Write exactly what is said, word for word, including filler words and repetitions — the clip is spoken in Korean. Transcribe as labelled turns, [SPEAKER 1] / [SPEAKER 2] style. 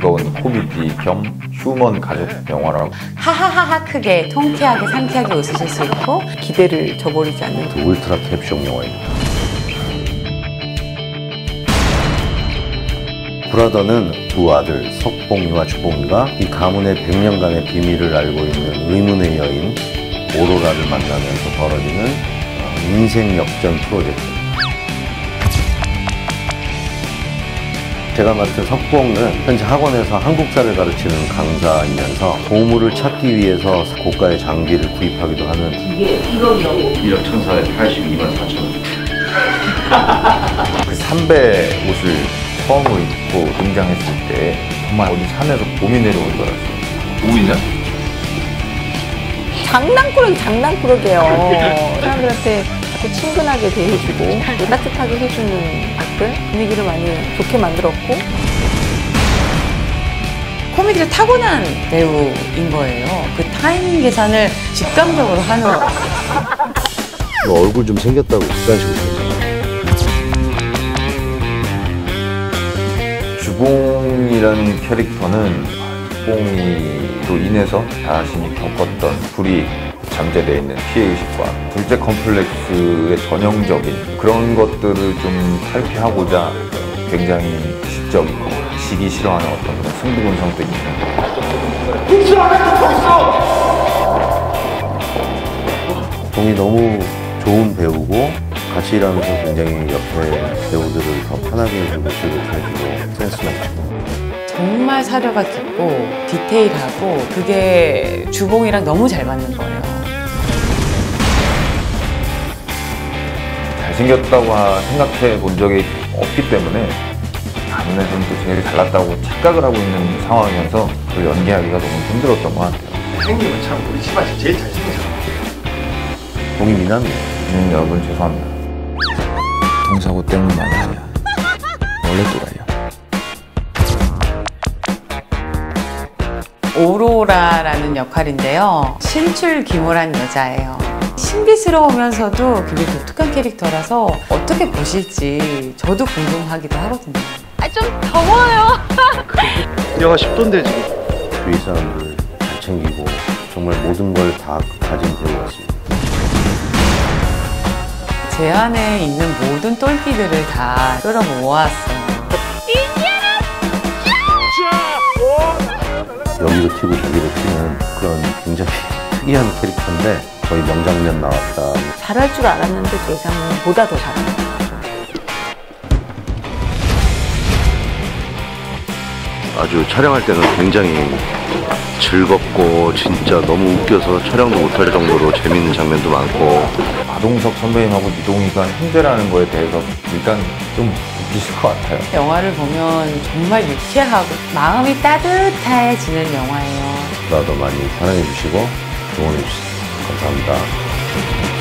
[SPEAKER 1] 즐거운 코미디 겸 휴먼 가족 영화라고.
[SPEAKER 2] 하하하하 크게 통쾌하게 상쾌하게 웃으실 수 있고 기대를 저버리지 않는
[SPEAKER 3] 그 울트라 캡숑 영화입니다. 브라더는 두 아들 석봉이와 주봉이가 이 가문의 백 년간의 비밀을 알고 있는 의문의 여인 오로라를 만나면서 벌어지는 인생 역전 프로젝트. 제가 맡은 석봉은 현재 학원에서 한국사를 가르치는 강사이면서 보물을 찾기 위해서 고가의 장비를 구입하기도 하는.
[SPEAKER 4] 이게 일억이라고? 일억 천사백팔십이만 사천 원.
[SPEAKER 1] 그 삼배 옷을 처음으로 입고 등장했을 때 정말 어디 산에서 봄이 내려오는 줄 알았어요.
[SPEAKER 4] 오인산?
[SPEAKER 2] 장난꾸러기 장난꾸러기예요. 사람들한테 자꾸 친근하게 대해주고 또 따뜻하게 해주는 악들, 분위기를 많이 좋게 만들었고 코미디를 타고난 배우인 거예요. 그 타이밍 계산을 직감적으로 하는
[SPEAKER 3] 너 얼굴 좀 생겼다고 그딴 식으로 생겼잖아.
[SPEAKER 1] 주봉이라는 캐릭터는 주봉이로 인해서 자신이 겪었던 불이 잠재되어 있는 피해의식과 둘째 컴플렉스의 전형적인 그런 것들을 좀 탈피하고자 굉장히 시적이고 지기 싫어하는 어떤 그런 승부근성도 있는.
[SPEAKER 3] 동이 너무 좋은 배우고 같이 일하면서 굉장히 옆에 배우들을 더 편하게 해주고 즐겁게 해주고 센스 넘치고.
[SPEAKER 2] 정말 사려가 깊고 디테일하고 그게 주봉이랑 너무 잘 맞는 거예요.
[SPEAKER 1] 잘생겼다고 생각해 본 적이 없기 때문에 가문에서는 또 제일 잘났다고 착각을 하고 있는 상황이면서 그걸 연기하기가 너무 힘들었던 것 같아요.
[SPEAKER 4] 형님은 참 우리 집안에서 제일 잘생겼잖아.
[SPEAKER 3] 동이 미남이에요.
[SPEAKER 1] 음, 여러분 죄송합니다. 동사고 때문만이 아니야. 원래 또라이야.
[SPEAKER 2] 오로라라는 역할인데요. 신출귀몰한 여자예요. 신비스러우면서도 굉장히 독특한 캐릭터라서 어떻게 보실지 저도 궁금하기도 하거든요.
[SPEAKER 5] 아, 좀 더워요.
[SPEAKER 4] 영하 십 도인데 지금.
[SPEAKER 3] 주위 사람들 잘 챙기고 정말 모든 걸 다 가진 배우였습니다.
[SPEAKER 2] 제 안에 있는 모든 똘끼들을 다 끌어모았어요.
[SPEAKER 3] 여기도 튀고 저기도 튀는 그런 굉장히 특이한 캐릭터인데 거의 명장면 나왔다.
[SPEAKER 2] 잘할 줄 알았는데 저 이상은 보다 더 잘합니다.
[SPEAKER 3] 아주 촬영할 때는 굉장히 즐겁고 진짜 너무 웃겨서 촬영도 못할 정도로 재밌는 장면도 많고.
[SPEAKER 1] 마동석 선배님하고 이동희가 형제라는 거에 대해서 일단 좀 웃기실 것 같아요.
[SPEAKER 2] 영화를 보면 정말 유쾌하고 마음이 따뜻해지는 영화예요.
[SPEAKER 3] 나도 많이 사랑해 주시고 응원해 주세요. 감사합니다.